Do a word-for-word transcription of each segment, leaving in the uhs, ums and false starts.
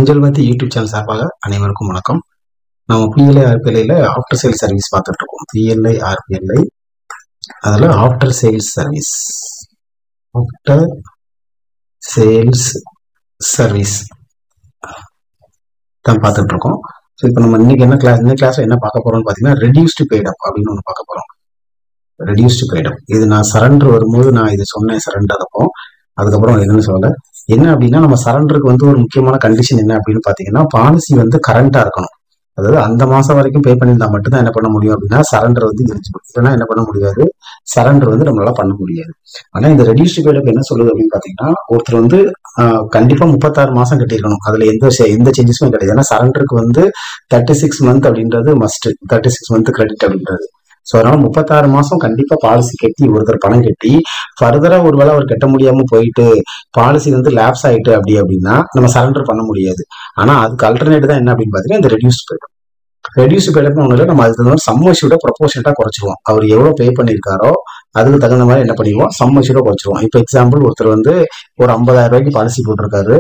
ஊஞ்சல் மத்தி YouTube channel சார்பாக அனைவருக்கும் வணக்கம். நம்ம பிஎல்ஐ ஆர்பிஎல்ஐல ஆஃப்டர் சேல்ஸ் சர்வீஸ் பார்த்துட்டு இருக்கோம். பிஎல்ஐ ஆர்பிஎல்ஐ அதில் after sales service after sales service தான் பார்த்துட்டு இருக்கோம். ஸோ இப்போ நம்ம இன்னைக்கு என்ன கிளாஸ் இந்த கிளாஸ்ல என்ன பார்க்க போறோம்னு பார்த்தீங்கன்னா ரெடியூஸ்டு பெய்டப் அப்படின்னு ஒன்று பார்க்க போறோம். ரெடியூஸ்டு பெய்டப் இது நான் சரண்டர் வரும்போது நான் இது சொன்னேன் சரண்டர் அப்போ. அதுக்கப்புறம் என்னன்னு சொல்ல என்ன அப்படின்னா நம்ம சரண்டருக்கு வந்து ஒரு முக்கியமான கண்டிஷன் என்ன அப்படின்னு பார்த்தீங்கன்னா பாலிசி வந்து கரண்டா இருக்கணும். அதாவது அந்த மாசம் வரைக்கும் பே பண்ணியிருந்தா மட்டும்தான் என்ன பண்ண முடியும் அப்படின்னா சரண்டர் வந்து எலிஜிபிள். இல்லைன்னா என்ன பண்ண முடியாது, சரண்டர் வந்து நம்மளால பண்ண முடியாது. ஆனா இந்த ரெடியூஸ்டு பெய்டப் என்ன சொல்லுது அப்படின்னு பாத்தீங்கன்னா ஒருத்தர் வந்து கண்டிப்பா முப்பத்தாறு மாசம் கட்டியிருக்கணும். அதுல எந்த எந்த சேஞ்சஸுமே கிடையாது. ஏன்னா சரண்டருக்கு வந்து தேர்ட்டி சிக்ஸ் மந்த் அப்படின்றது must, thirty six month credit அப்படின்றது. ஸோ அதனால முப்பத்தாறு மாசம் கண்டிப்பா பாலிசி கட்டி ஒருத்தர் பணம் கட்டி ஃபர்தரா ஒருவேளை அவர் கட்ட முடியாம போயிட்டு பாலிசி வந்து லேப்ஸ் ஆயிட்டு அப்படி அப்படின்னா நம்ம சரண்டர் பண்ண முடியாது. ஆனா அதுக்கு அல்டர்னேட் தான் என்ன அப்படின்னு பாத்தீங்கன்னா இந்த ரெடியூஸ் பெய்டப். ரெடியூஸ் பெய்டப் ஒண்ணு இல்லை, நம்ம அதுக்கு தகுந்த மாதிரி சம்மர்ஷூட ப்ரொபோர்ஷனட்டா குறைச்சிருவோம். அவர் எவ்வளவு பே பண்ணியிருக்காரோ அதுக்கு தகுந்த மாதிரி என்ன பண்ணிடுவோம், சம்மர்ஷூட குறைச்சிருவோம். இப்போ எக்ஸாம்பிள் ஒருத்தர் வந்து ஒரு ஐம்பதாயிரம் ரூபாய்க்கு பாலிசி போட்டிருக்காரு,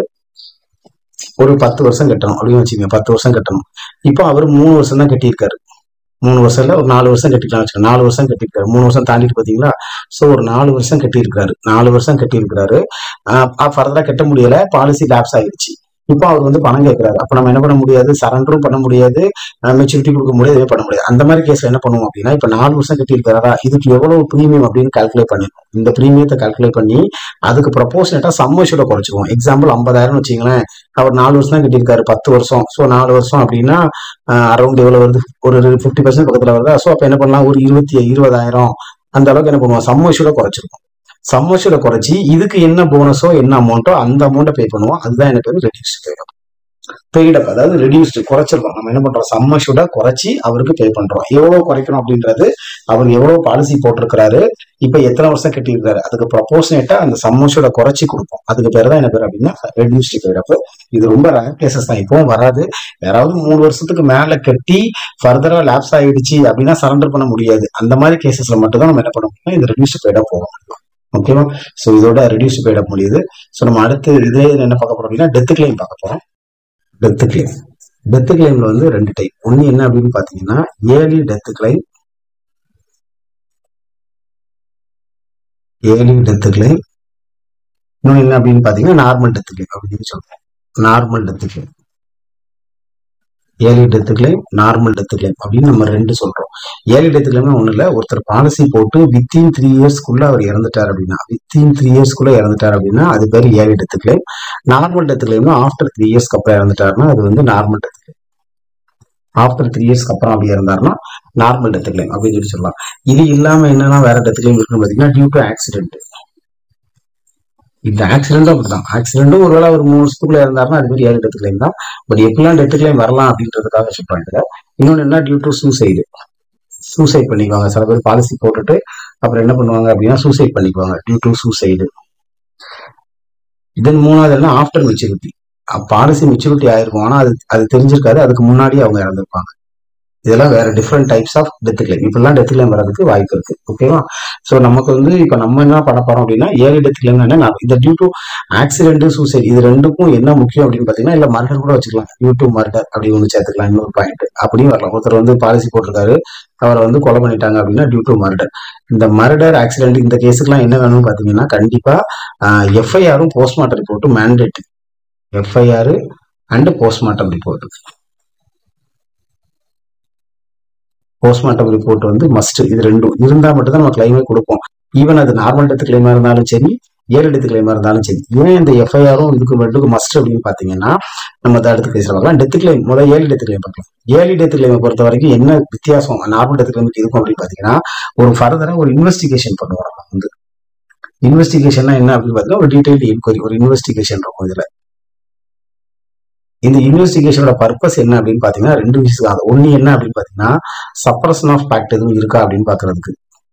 ஒரு பத்து வருஷம் கட்டணும் அப்படின்னு வச்சுக்கோங்க. பத்து வருஷம் கட்டணும். இப்போ அவர் மூணு வருஷம் தான் கட்டியிருக்காரு. மூணு வருஷம் இல்ல ஒரு நாலு வருஷம் கட்டிக்கலாம் வச்சுக்கோங்க. நாலு வருஷம் கட்டிருக்காரு, மூணு வருஷம் தாண்டிட்டு பாத்தீங்களா. சோ ஒரு நாலு வருஷம் கட்டியிருக்காரு, நாலு வருஷம் கட்டியிருக்காரு. ஆஹ் ஃபர்தரா கட்ட முடியல, பாலிசி லேப்ஸ் ஆயிடுச்சு. இப்போ அவர் வந்து பணம் கேட்கிறாரு. அப்ப நம்ம என்ன பண்ண முடியாது, சரண்டரும் பண்ண முடியாது, மெச்சூரிட்டி கொடுக்க முடியாது, எதுவும் பண்ண முடியாது. அந்த மாதிரி கேஸ்ல என்ன பண்ணுவோம் அப்படின்னா இப்ப நாலு வருஷம் கட்டியிருக்காரா, இதுக்கு எவ்வளவு பிரீமியம் அப்படின்னு கால்குலேட் பண்ணிருக்கோம். இந்த பிரீமியத்தை கால்குலேட் பண்ணி அதுக்கு ப்ரொபோர்ஷனட்டா சம்மர்ஷூட குறைச்சிக்குவோம். எக்ஸாம்பிள் ஐம்பதாயிரம் வச்சுங்களேன், அவர் நாலு வருஷம் தான் கட்டியிருக்காரு, பத்து வருஷம். ஸோ நாலு வருஷம் அப்படின்னா அரௌண்ட் எவ்வளவு வருது, ஒரு பிப்டி பர்சன்ட் பக்கத்துல வருதா. ஸோ அப்ப என்ன பண்ணலாம், ஒரு இருபத்தி இருபதாயிரம் அந்த அளவுக்கு என்ன பண்ணுவோம், சம்மர்ஷூட குறைச்சிருக்கோம். சம்மர்ஷூட குறைச்சி இதுக்கு என்ன போனஸோ என்ன அமௌண்ட்டோ அந்த அமௌண்ட்டை பே பண்ணுவோம். அதுதான் எனக்கு வந்து ரெடியூஸ்டு பெய்டப். பெய்டப் அதாவது ரெடியூஸ்டு குறைச்சிருக்கோம். நம்ம என்ன பண்றோம், சம்மர்ஷூட குறைச்சி அவருக்கு பே பண்றோம். எவ்வளவு குறைக்கணும் அப்படின்றது அவர் எவ்வளவு பாலிசி போட்டிருக்கிறாரு, இப்ப எத்தனை வருஷம் கட்டியிருக்காரு, அதுக்கு ப்ரொபோர்ஷனேட்டா அந்த சம்மர்ஷூட குறைச்சி கொடுப்போம். அதுக்கு பேர் தான் என்ன பேர் அப்படின்னா ரெடியூஸ்டு பெய்டப். இது ரொம்ப ரேர் கேசஸ் தான், இப்பவும் வராது. யாராவது மூணு வருஷத்துக்கு மேல கட்டி ஃபர்தரா லேப்ஸ் ஆயிடுச்சு அப்படின்னா சரண்டர் பண்ண முடியாது. அந்த மாதிரி கேசஸ்ல மட்டும் தான் நம்ம என்ன பண்ண முடியும், இந்த ரெடியூஸ்டு பெய்டப் போக முடியும். ஓகேவா. சோ இதோட ரெடியூஸ்டு பெய்டப் முடியுது. சோ நம்ம அடுத்து இதே என்ன பார்க்க போறோம் அப்படின்னா டெத் கிளைம் பார்க்க போறோம். டெத் கிளைம் டெத் கிளைம்ல வந்து ரெண்டு டைப். ஒன்னு என்ன அப்படின்னு பாத்தீங்கன்னா early death claim, early death claim. இன்னொன்னு என்ன அப்படின்னு பாத்தீங்கன்னா நார்மல் டெத் கிளைம் அப்படின்னு சொல்றோம். Normal death claim, early death claim, normal death claim அப்படின்னு நம்ம ரெண்டு சொல்றோம். ஏர்லி டெத் கிளைம் ஒண்ணு இல்ல, ஒருத்தர் பாலிசி போட்டு வித்தின் த்ரீ இயர்ஸ்க்குள்ள அவர் இறந்துட்டார் அப்படின்னா, வித்தின் த்ரீ இயர்ஸ்க்குள்ள இறந்துட்டார் அப்படின்னா அது பேர் early death claim. Normal death கிளைம்னா ஆஃப்டர் த்ரீ இயர்ஸ்க்கு அப்புறம் இறந்துட்டாருன்னா அது வந்து normal death claim. After three இயர்ஸ்க்கு அப்புறம் அப்படி இருந்தாருன்னா நார்மல் டெத் கிளைம் அப்படின்னு சொல்லி சொல்லலாம். இது இல்லாம என்னன்னா வேற டெத் கிளைம் இருக்குன்னு பாத்தீங்கன்னா டியூ டு ஆக்சிடென்ட். இந்த ஆக்சிடென்டும் அப்படிதான். ஆக்சிடென்டும் ஒருவேளை ஒரு மூணு வருஷத்துக்குள்ள இருந்தாருன்னா அது மாதிரி ஏழு டெத் கிளைம் தான். பட் எப்படிலாம் டெத் கிளைம் வரலாம் அப்படின்றதுக்காக சொல்றாங்க. இன்னொன்னு என்ன, டியூ டு சூசைடு. சூசைட் பண்ணிக்குவாங்க சில பேர் பாலிசி போட்டுட்டு அப்புறம் என்ன பண்ணுவாங்க அப்படின்னா சூசைட் பண்ணிக்குவாங்க, டியூ டு சூசைடு. இதன் மூணாவது என்ன, ஆஃப்டர் மெச்சூரிட்டி. பாலிசி மெச்சூரிட்டி ஆயிருக்கும் ஆனா அது அது தெரிஞ்சிருக்காது, அதுக்கு முன்னாடி அவங்க இறந்துருப்பாங்க. இதெல்லாம் வேற different types of death claim. இப்பெல்லாம் டெத் கிளைம் வரதுக்கு வாய்ப்பு இருக்கு. ஓகேவா. சோ நமக்கு வந்து இப்ப நம்ம என்ன பண்ண போறோம் அப்படின்னா ஏர்லி டெத் கிளைம் என்ன, இந்த டியூ டு ஆக்சிடென்ட் சூசைட் இது ரெண்டுக்கும் என்ன முக்கியம் அப்படின்னு பாத்தீங்கன்னா இல்ல மர்டர் கூட வச்சுக்கலாம். டியூ டு மர்டர் அப்படி ஒன்று சேர்த்துக்கலாம். இன்னொரு பாயிண்ட் அப்படியும் வரலாம். ஒருத்தர் வந்து பாலிசி போட்டிருக்காரு, அவரை வந்து கொலை பண்ணிட்டாங்க அப்படின்னா டியூ டு மர்டர். இந்த மர்டர் ஆக்சிடென்ட் இந்த கேஸுக்குலாம் என்ன வேணும்னு பாத்தீங்கன்னா கண்டிப்பா எஃப்ஐஆரும் போஸ்ட்மார்ட்டம் ரிப்போர்ட்டும் mandate. FIR and postmortem report. Postmortem report வந்து மஸ்ட். இது ரெண்டும் இருந்தா மட்டும் தான் நம்ம கிளைமே கொடுப்போம். ஈவன் அது நார்மல் டெத் கிளைமா இருந்தாலும் சரி, ஏர்லி டெத் கிளைமா இருந்தாலும் சரி. ஏன் இந்த எஃப்ஐஆரும் இதுக்கு ரெண்டுக்கும் மஸ்ட் அப்படின்னு பாத்தீங்கன்னா நம்ம அதை அடுத்து பேச வரலாம். டெத் கிளைம் முதல் ஏர்லி டெத் கிளைம் பார்க்கலாம். ஏர்லி டெத் கிளைமை பொறுத்த வரைக்கும் என்ன வித்தியாசம் நார்மல் டெத் கிளைமுக்கு இருக்கும் அப்படின்னு பாத்தீங்கன்னா ஒரு ஃபர்தரா ஒரு இன்வெஸ்டிகேஷன் பண்ணுவோம். நம்ம வந்து இன்வெஸ்டிகேஷன்னா என்ன அப்படின்னு பாத்தீங்கன்னா ஒரு டீடைல்டு என்கொயரி, ஒரு இன்வெஸ்டிகேஷன் இருக்கும். இதுல இந்த இன்வெஸ்டிகேஷனோட பர்பஸ் என்ன அப்படின்னு பாத்தீங்கன்னா ரெண்டு விஷயம். ஒண்ணு என்ன அப்படின்னு பாத்தீங்கன்னா சப்ரஷன் ஆஃப் ஃபேக்ட் எதுவும் இருக்கா அப்படின்னு பாக்குறதுக்கு.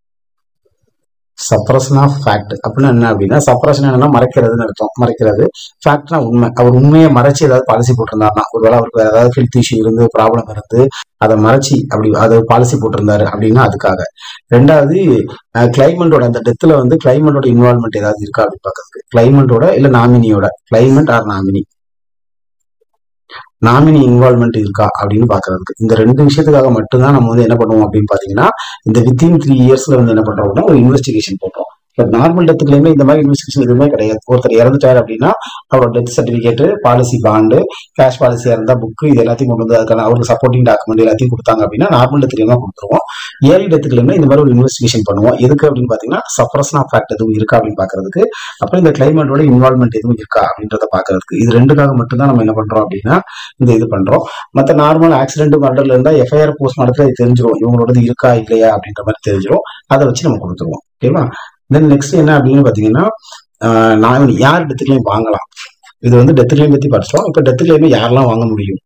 சப்ரஷன் ஆஃப் ஃபேக்ட் அப்படின்னா என்ன அப்படின்னா சப்ரஷன் என்னன்னா மறைக்கிறதுன்னு அர்த்தம். மறைக்கிறது. ஃபேக்ட்னா உண்மை. அவர் உண்மையை மறைச்சு ஏதாவது பாலிசி போட்டிருந்தாருன்னா, ஒருவேளை அவருக்கு ஏதாவது ஹெல்த் இஷ்யூ இருந்து ப்ராப்ளம் இருந்து அதை மறைச்சி அப்படி அதை பாலிசி போட்டிருந்தாரு அப்படின்னா அதுக்காக. ரெண்டாவது கிளைமண்டோட அந்த டெத்துல வந்து கிளைமண்டோட இன்வால்மெண்ட் ஏதாவது இருக்கா அப்படின்னு பாக்குறதுக்கு. கிளைமண்டோட இல்ல நாமினியோட, claimant or nominee nominee involvement இருக்கா அப்படின்னு பாக்குறதுக்கு. இந்த ரெண்டு விஷயத்துக்காக மட்டும்தான் நம்ம வந்து என்ன பண்ணுவோம் அப்படின்னு பாத்தீங்கன்னா இந்த வித்தின் த்ரீ இயர்ஸ்ல வந்து என்ன பண்றோம் அப்படின்னா ஒரு இன்வெஸ்டிகேஷன் போட்டோம். பட் நார்மல் டெத் கிளைம்ல இந்த மாதிரி இன்வெஸ்டிகேஷன் எதுவுமே கிடையாது. ஒருத்தர் இறந்துட்டாரு அப்படின்னா அவரோட death certificate, policy bond, cash பாலிசியா இருந்தா புக்கு, இது எல்லாத்தையும் கொண்டு வந்து அதுக்கான அவருக்கு சப்போர்ட்டிங் டாக்குமெண்ட் எல்லாத்தையும் கொடுத்தாங்க அப்படின்னா நார்மல் டெத் கிளைம் தான் கொடுத்துருவோம். ஏர்லி டெத் கிளைம்ல இந்த மாதிரி ஒரு இன்வெஸ்டிகேஷன் பண்ணுவோம். எதுக்கு அப்படின்னு பாத்தீங்கன்னா சப்ரஷன் ஆஃப் ஃபேக்ட் எதுவும் இருக்கா அப்படின்னு பாக்குறதுக்கு, அப்புறம் இந்த கிளைமேட்டோட இன்வால்மெண்ட் எதுவும் இருக்கா அப்படின்றத பாக்குறதுக்கு. இது ரெண்டுக்காக மட்டும் தான் நம்ம என்ன பண்றோம் அப்படின்னா இந்த இது பண்றோம். மத்த நார்மல் ஆக்சிடென்ட் மர்டர்ல இருந்தா எஃப்ஐஆர் போஸ்ட் மார்ட்டத்துல இது தெரிஞ்சிடும், இவங்களோடது இருக்கா இல்லையா அப்படின்ற மாதிரி தெரிஞ்சிடும். அதை வச்சு நம்ம கொடுத்துருவோம். ஓகேவா? தென் நெக்ஸ்ட் என்ன அப்படின்னு பாத்தீங்கன்னா நான் யார் டெத் கிளைம் வாங்கலாம், இது வந்து டெத் கிளைம் பத்தி படிச்சோம். இப்ப டெத் கிளைம் யாரெல்லாம் வாங்க முடியும்?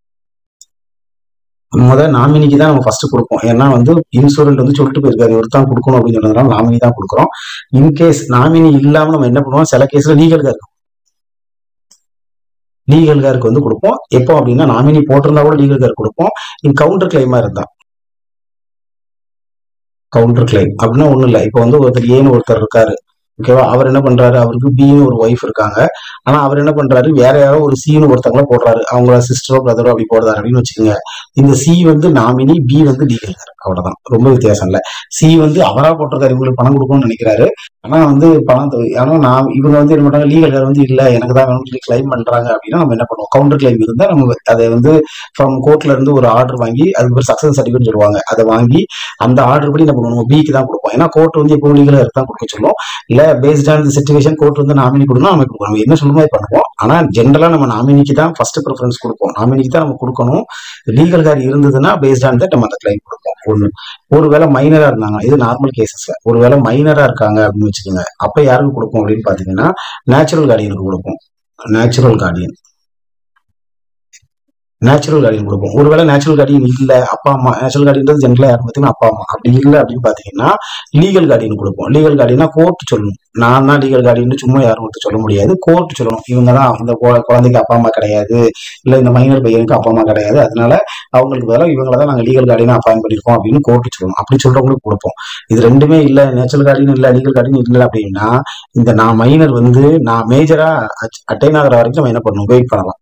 முதல் நாமினிக்கு தான் நம்ம ஃபர்ஸ்ட் கொடுப்போம். ஏன்னா வந்து இன்சூரன்ட் வந்து சொல்லிட்டு போயிருக்காரு இவர் தான் கொடுக்கணும் அப்படின்னு சொன்னதுனால நாமினி தான் கொடுக்குறோம். இன்கேஸ் நாமினி இல்லாம நம்ம என்ன பண்ணுவோம், சில கேஸ்ல லீகல் காருக்கு லீகல் காருக்கு வந்து கொடுப்போம். எப்போ அப்படின்னா நாமினி போட்டிருந்தா கூட லீகல் கார் கொடுப்போம். இன் கவுண்டர் கிளைமா இருந்தா கவுண்டர் கிளைம் அப்படின்னா ஒண்ணும் இல்லை. இப்போ வந்து ஒருத்தர் ஏன்னு ஒருத்தர் இருக்காரு, ஓகேவா? அவர் என்ன பண்றாரு, அவருக்கு பின்னு ஒரு ஒய்ஃப் இருக்காங்க. ஆனா அவர் என்ன பண்றாரு, வேற யாரோ ஒரு சீனு ஒருத்தவங்கள போடுறாரு, அவங்கள சிஸ்டரோ பிரதரோ அப்படி போடுறாரு அப்படின்னு வச்சுக்கோங்க. இந்த சி வந்து நாமினி, பி வந்து லீகல் கார். அவ்வளவுதான், ரொம்ப வித்தியாசம் இல்ல. சி வந்து அவரா போட்டிருக்காரு, இவங்களுக்கு பணம் கொடுக்கணும்னு நினைக்கிறாரு. ஆனா வந்து பணம் ஆனா நான் இவங்க வந்து என்ன பண்றாங்க, லீகல் கார் வந்து இல்ல எனக்கு தான் வேணும்னு சொல்லி கிளைம் பண்றாங்க அப்படின்னா நம்ம என்ன பண்ணுவோம், கவுண்டர் கிளைம் இருந்தா நம்ம அதை வந்து ஃப்ரம் கோர்ட்ல இருந்து ஒரு ஆர்டர் வாங்கி அதுக்கு ஒரு சக்சஸ் சர்டிஃபிகேட் சொல்லுவாங்க, அதை வாங்கி அந்த ஆர்டர் படி என்ன பண்ணுவோம், பிக்கு தான் கொடுப்போம். ஏன்னா கோர்ட் வந்து எப்போ லீகல் கார் தான் கொடுக்க சொல்லுவோம். இல்ல பேஸ்ட் ஆன் சிச்சுவேஷன் கோர்ட் வந்து நாமினி கொடுக்கணும், நம்ம கொடுக்கணும், என்ன சொல்லுமே பண்ணுவோம். ஆனா ஜென்ரலா நம்ம நாமினிக்கு தான் ஃபர்ஸ்ட் ப்ரிஃபரன்ஸ் கொடுப்போம், நாமினிக்கு தான் நம்ம கொடுக்கணும். லீகல் கார் இருந்ததுன்னா பேஸ்ட் ஆன் தட் நம்ம அந்த கிளைம் கொடுப்போம். ஒண்ணு, ஒருவேளை மைனரா இருந்தாங்க, இது நார்மல் கேசஸ்ல, ஒருவேளை மைனரா இருக்காங்க அப்படின்னு வச்சுக்கோங்க, அப்ப யாருக்கு கொடுப்போம் அப்படின்னு பாத்தீங்கன்னா நேச்சுரல் கார்டியனுக்கு கொடுப்போம். நேச்சுரல் கார்டியன் நேச்சுரல் கார்டியன் கொடுப்போம். ஒருவேளை நேச்சுரல் கார்டியன் இல்ல, அப்பா அம்மா, நேச்சுரல் கார்டியன் ஜென்ரலா யாரும் பார்த்தீங்கன்னா அப்பா அம்மா, அப்படி இல்லை அப்படின்னு பாத்தீங்கன்னா லீகல் கார்டியன் கொடுப்போம். லீகல் கார்டியனா கோர்ட் சொல்லணும், நான் தான் லீகல் கார்டியன் சும்மா யாரும் ஒருத்தர் சொல்ல முடியாது, கோர்ட் சொல்லணும் இவங்க தான் இந்த குழந்தைக்கு அப்பா அம்மா கிடையாது, இல்ல இந்த மைனர் பையனுக்கு அப்பா அம்மா கிடையாது, அதனால அவங்களுக்கு பதிலாக இவங்களை தான் நாங்க லீகல் கார்டியனா அப்பாயின் பண்ணிருக்கோம் அப்படின்னு கோர்ட் சொல்லணும். அப்படி சொல்றவங்களுக்கு கொடுப்போம். இது ரெண்டுமே இல்ல, நேச்சுரல் கார்டியன் இல்ல, லீகல் கார்டியன் இல்லை அப்படின்னா இந்த நான் மைனர் வந்து நான் மேஜரா அட்டைன் ஆகிற வரைக்கும் நம்ம என்ன பண்ணணும், வெயிட் பண்ணலாம்.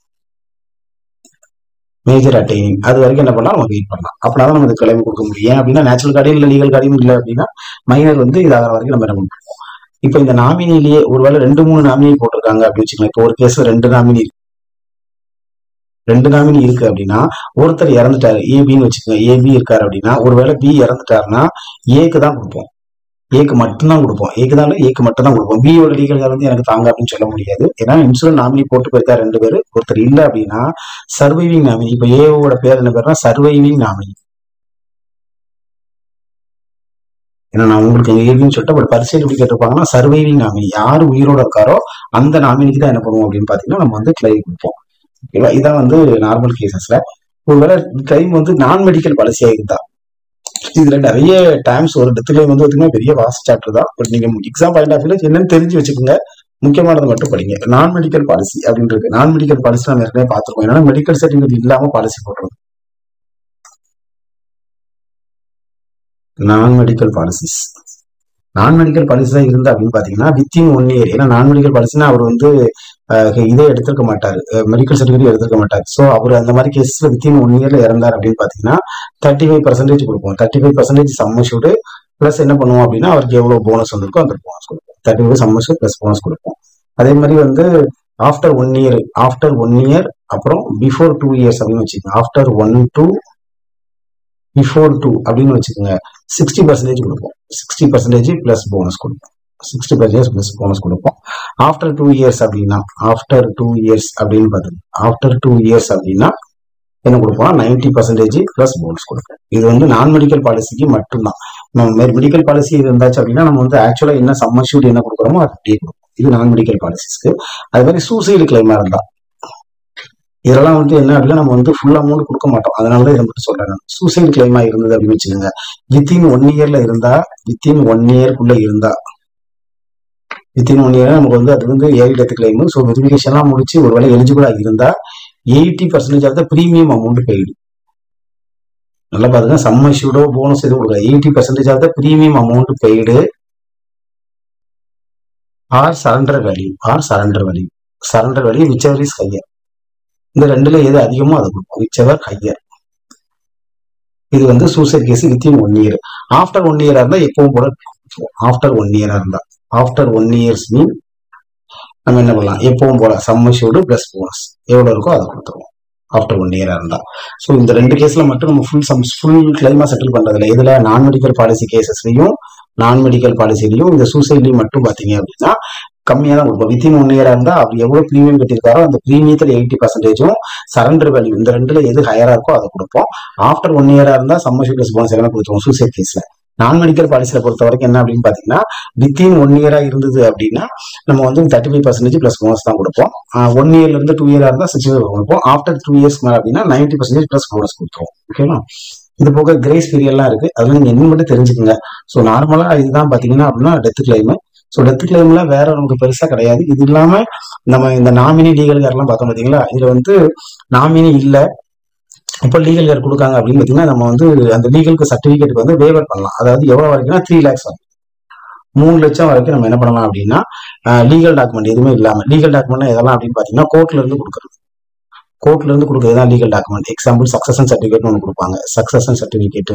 மேஜர் அட்டைனிங் அது வரைக்கும் என்ன பண்ணலாம், நம்ம வெயிட் பண்ணலாம். அப்படின்னா நம்ம கிளைம் கொடுக்க முடியும். ஏன் அப்படின்னா நேச்சுரல் கார்டியன் இல்ல லீகல் கார்டியன் இல்லை அப்படின்னா மைனர் வந்து இது ஆகிற வரைக்கும் நம்ம என்ன பண்ணுவோம். இப்ப இந்த நாமினிலேயே ஒருவேளை ரெண்டு மூணு நாமினி போட்டிருக்காங்க அப்படின்னு வச்சுக்கலாம். இப்போ ஒரு கேஸ்ல ரெண்டு நாமினி ரெண்டு நாமினி இருக்கு அப்படின்னா ஒருத்தர் இறந்துட்டாரு ஏபின்னு வச்சுக்கோங்க, ஏபி இருக்காரு அப்படின்னா ஒருவேளை பி இறந்துட்டாருன்னா ஏக்கு தான் கொடுப்போம், ஏக்கு மட்டும்தான் கொடுப்போம். ஏக்கு தான் ஏக்கு மட்டும் தான் கொடுப்போம். பியோட லீகல் கார் வந்து எனக்கு தாங்க அப்படின்னு சொல்ல முடியாது. ஏன்னா இன்சூரன்ஸ் நாமினி போட்டு போயிருக்கா ரெண்டு பேரு, ஒருத்தர் இல்லை அப்படின்னா சர்வைவிங் நாமினி. இப்ப ஏவோட பேர் என்ன பேருனா சர்வைவிங் நாமினி. ஏன்னா நான் உங்களுக்கு ஏபின்னு சொல்லிட்டு ஒரு பரிசையில் எப்படி கேட்டிருப்பாங்கன்னா சர்வைவிங் நாமினி, யாரு உயிரோட இருக்காரோ அந்த நாமினிக்கு தான் என்ன பண்ணுவோம் அப்படின்னு பாத்தீங்கன்னா நம்ம வந்து கிளைம் கொடுப்போம். ஓகேவா? இதான் வந்து நார்மல் கேசஸ்ல. ஒருவேளை கிளைம் வந்து நான் மெடிக்கல் பாலிசியா இருந்தா இதுல நிறைய டைம்ஸ் ஒரு டெத் கிளைம் வந்து பாத்தீங்கன்னா பெரிய வாஸ்ட் சாப்டர் தான். பட் நீங்க எக்ஸாம் பாயிண்ட் ஆஃப் வியூல என்னன்னு தெரிஞ்சு வச்சுக்கோங்க, முக்கியமானது மட்டும் படிங்க. நான் மெடிக்கல் பாலிசி அப்படின்றது, நான் மெடிக்கல் பாலிசி நம்ம ஏற்கனவே பார்த்துருக்கோம். ஏன்னா மெடிக்கல் சர்டிஃபிகேட் இல்லாம பாலிசி போடுறது non medical policies. Non medical policy தான் இருந்தா அப்படின்னு பாத்தீங்கன்னா வித்தின் ஒன் இயர், ஏன்னா நான் மெடிக்கல் பாலிசினா அவர் வந்து இதே எடுத்திருக்க மாட்டாரு, மெடிக்கல் சர்டிஃபிகேட் எடுத்திருக்க மாட்டாரு. ஸோ அவர் அந்த மாதிரி கேஸ்ல வித்தின் ஒன் இயர்ல இறந்தார் அப்படின்னு பாத்தீங்கன்னா தேர்ட்டி ஃபைவ் பர்சன்டேஜ் கொடுப்போம். Thirty five percentage sum assured plus என்ன பண்ணுவோம் அப்படின்னா அவருக்கு எவ்வளவு போனஸ் வந்திருக்கோ அந்த போனஸ் கொடுப்போம். Thirty five sum assured plus bonus கொடுப்போம். அதே மாதிரி வந்து after one year after one year அப்புறம் பிஃபோர் டூ இயர்ஸ் அப்படின்னு வச்சுக்கோங்க. After one two before two அப்படின்னு வச்சுக்கோங்க, சிக்ஸ்டி பர்சன்டேஜ் கொடுப்போம். சிக்ஸ்டி பர்சன்டேஜ் பிளஸ் போனஸ் கொடுப்போம். சிக்ஸ்டி பர்சன்டேஜ் பிளஸ் போனஸ் கொடுப்போம். ஆஃப்டர் டூ இயர்ஸ் அப்படின்னா ஆஃப்டர் டூ இயர்ஸ் அப்படின்னு பார்த்தீங்கன்னா ஆஃப்டர் டூ இயர்ஸ் அப்படின்னா என்ன கொடுப்போம், நைன்டி பர்சன்டேஜ் பிளஸ் போனஸ் கொடுப்போம். இது வந்து நான் மெடிக்கல் பாலிசிக்கு மட்டும்தான். நம்ம மெடிக்கல் பாலிசி இருந்தாச்சு அப்படின்னா நம்ம வந்து ஆக்சுவலா என்ன சம்மஷூட் என்ன கொடுக்குறோமோ அது அப்படியே கொடுப்போம். இது நான் மெடிக்கல் பாலிசிஸ்க்கு. அது மாதிரி சூசைடு கிளைமா இருந்தா இதெல்லாம் வந்து என்ன அப்படின்னா நம்ம வந்து ஃபுல் அமௌண்ட் கொடுக்க மாட்டோம். அதனாலதான் இதை மட்டும் சொல்றேன். சூசைடு கிளைமா இருந்தது அப்படின்னு வச்சுக்கோங்க, வித்தின் ஒன் இயர்ல இருந்தா வித்தின் ஒன் இயர்க்குள்ள இருந்தா வித்தின் ஒன் இயர் நமக்கு வந்து அது வந்து ஏழு டெத் கிளைம். ஸோ வெரிஃபிகேஷன்லாம் முடிச்சு ஒருவேளை எலிஜிபிளா இருந்தா eighty percentage of the premium amount paid. நல்லா பாருங்க, சம்மஷூடோ போனஸ் எதுவும் கொடுக்கல, eighty percentage of the premium amount paid or surrender value or surrender value surrender value whichever is higher. இந்த ரெண்டுல எது அதிகமோ அதை கொடுப்போம், விச் எவர் ஹையர். இது வந்து suicide case within one year. After one இயரா இருந்தா எப்பவும் போல ஆஃப்டர் ஒன் இயரா இருந்தா ஆஃப்டர் ஒன் இயர்ஸ் மீன் நம்ம என்ன பண்ணலாம், எப்பவும் போல சம் அஷ்யூர்டு பிளஸ் போனஸ் எவ்வளவு இருக்கோ அதை கொடுத்துருவோம் ஆஃப்டர் ஒன் இயரா இருந்தா. ஸோ இந்த ரெண்டு கேஸ்ல மட்டும் நம்ம ஃபுல் சம் ஃபுல் கிளைமா செட்டில் பண்றதுல இதுல நான் மெடிக்கல் பாலிசி கேசஸ்லயும் நான் மெடிக்கல் பாலிசிலையும் இந்த சூசைட்லயும் மட்டும் பாத்தீங்க அப்படின்னா கம்மியா தான் கொடுப்போம். வித்தின் ஒன் இயரா இருந்தா அவர் எவ்வளவு பிரீமியம் கட்டியிருக்காரோ அந்த பிரீமியத்துல எயிட்டி பர்சன்டேஜும் சரண்டர் வேல்யூ இந்த ரெண்டுல எது ஹையரா இருக்கோ அதை கொடுப்போம். ஆஃப்டர் ஒன் இயரா இருந்தா சம் அஷ்யூர்டு பிளஸ் போனஸ் எல்லாம் கொடுத்துருவோம் சூசைட் கேஸ்ல. நான் மெடிக்கல் பாலிசியில பொறுத்த வரைக்கும் என்ன அப்படின்னு பாத்தீங்கன்னா வித்தின் ஒன் இயரா இருந்தது அப்படின்னா நம்ம வந்து thirty five percentage plus bonus தான் கொடுப்போம். ஒன் இயர்ல இருந்து டூ இயரா இருந்தா சிக்ஸ்டி ஃபைவ் கொடுப்போம். ஆஃப்டர் டூ இயர்ஸ் மேல அப்படின்னா நைன்டி பர்சன்டேஜ் பிளஸ் போனஸ் கொடுத்துருவோம். ஓகேவா? இது போக கிரேஸ் பீரியட்லாம் இருக்கு, அதெல்லாம் நீங்க என்ன மட்டும் தெரிஞ்சுக்கோங்க. ஸோ நார்மலா இதுதான் பாத்தீங்கன்னா அப்படின்னா டெத் கிளைம். ஸோ டெத் கிளைம்ல வேற நமக்கு பெருசா கிடையாது. இது இல்லாம நம்ம இந்த நாமினி லீகல் கேர்லாம் பார்த்தோம் பாத்தீங்களா, இதுல வந்து நாமினி இல்ல இப்போ லீகல் கேர் கொடுக்காங்க அப்படின்னு பாத்தீங்கன்னா நம்ம வந்து அந்த லீகலுக்கு சர்டிபிகேட்டுக்கு வந்து வேவர் பண்ணலாம். அதாவது எவ்வளவு வரைக்கும்னா த்ரீ லேக்ஸ் வரைக்கும் மூணு லட்சம் வரைக்கும் நம்ம என்ன பண்ணலாம் அப்படின்னா லீகல் டாக்குமெண்ட் எதுவுமே இல்லாம லீகல் டாக்குமெண்ட் எதெல்லாம் அப்படின்னு பாத்தீங்கன்னா கோர்ட்ல இருந்து கொடுக்குறது கோர்ட்ல இருந்து கொடுக்குறது தான் legal document. Example succession certificate ஒன்று கொடுப்பாங்க, சக்சஷன் சர்டிபிகேட்டு,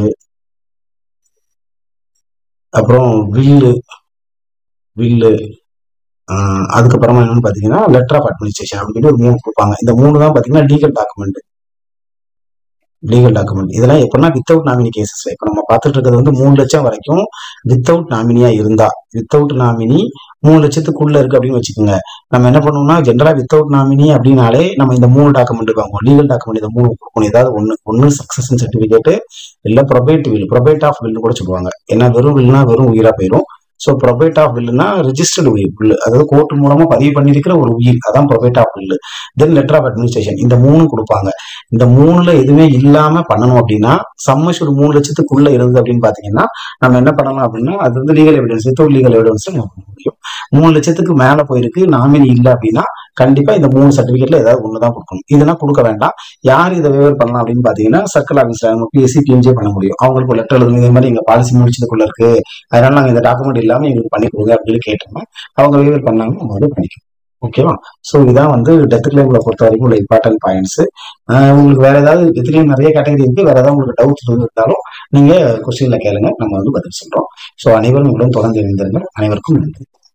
அப்புறம் வில்லு வில்லு அதுக்கப்புறமா என்னன்னு பாத்தீங்கன்னா லெட்டர் ஆஃப் அட்மினிஸ்ட்ரேஷன் அப்படின்னு ஒரு மூணு கொடுப்பாங்க. இந்த மூணு தான் பாத்தீங்கன்னா லீகல் டாக்குமெண்ட் லீகல் டாக்குமெண்ட். இதெல்லாம் எப்படின்னா வித்தவுட் நாமினி கேசஸ். இப்போ நம்ம பார்த்துட்டு இருக்கிறது வந்து மூணு லட்சம் வரைக்கும் வித்தவுட் நாமினியா இருந்தா வித்தவுட் நாமினி மூணு லட்சத்துக்குள்ள இருக்கு அப்படின்னு வச்சுக்கோங்க. நம்ம என்ன பண்ணுவோம்னா ஜென்ரலா வித்தவுட் நாமினி அப்படின்னாலே நம்ம இந்த மூணு டாக்குமெண்ட் வாங்குவோம். லீகல் டாக்குமெண்ட் இந்த மூணு கொடுக்கணும். ஏதாவது ஒன்னு ஒன்னு சக்சஷன் சர்டிபிகேட் இல்ல ப்ரொபேட் வில் ப்ரொபேட் ஆஃப் வில்னு கூட சொல்லுவாங்க. ஏன்னா வெறும் வில்னா வெறும் உயிரா போயிடும். ஸோ ப்ரொபேட் ஆஃப் வில்லுனா ரிஜிஸ்டர்டு வில், அதாவது கோர்ட் மூலமா பதிவு பண்ணிருக்கிற ஒரு உயிர், அதான் probate of will. Then letter of administration, இந்த மூணு கொடுப்பாங்க. இந்த மூணுல எதுவுமே இல்லாம பண்ணணும் அப்படின்னா சம் அஷ்யூர்டு மூணு லட்சத்துக்குள்ள இருந்தது அப்படின்னு பாத்தீங்கன்னா நம்ம என்ன பண்ணலாம் அப்படின்னா அது வந்து legal evidence without legal evidence நம்ம பண்ண முடியும். மூணு லட்சத்துக்கு மேல போயிருக்கு நாமினி இல்லை அப்படின்னா கண்டிப்பா இந்த மூணு சர்டிபிகேட்ல ஏதாவது ஒண்ணுதான் கொடுக்கணும். இதெல்லாம் கொடுக்க வேண்டாம். யார் இதை வேவர் பண்ணலாம் அப்படின்னு பாத்தீங்கன்னா சர்க்கிள் ஆஃபீஸ்ல நம்ம பிஎஸ்சி பிஎம்ஜே பண்ண முடியும். அவங்களுக்கு லெட்டர் எழுதுங்க, இதே மாதிரி எங்க பாலிசி முடிச்சதுக்குள்ள இருக்கு, அதனால நாங்க இந்த டாக்குமெண்ட் இல்லாம எங்களுக்கு பண்ணி கொடுங்க அப்படின்னு கேட்டோம்னா அவங்க வேவர் பண்ணாங்க, நம்ம வந்து பண்ணிக்கலாம். ஓகேவா? ஸோ இதான் வந்து டெத் கிளைம்ல பொறுத்த வரைக்கும் உள்ள இம்பார்ட்டன்ட் பாயிண்ட்ஸ். உங்களுக்கு வேற ஏதாவது டெத் கிளைம் நிறைய கேட்டகரி இருக்கு, வேற ஏதாவது உங்களுக்கு டவுட்ஸ் இருந்தாலும் நீங்க கொஸ்டின்ல கேளுங்க, நம்ம வந்து பதில் சொல்றோம். ஸோ அனைவரும் உங்களுடன் தொடர்ந்து இணைந்திருங்க. அனைவருக்கும் நன்றி.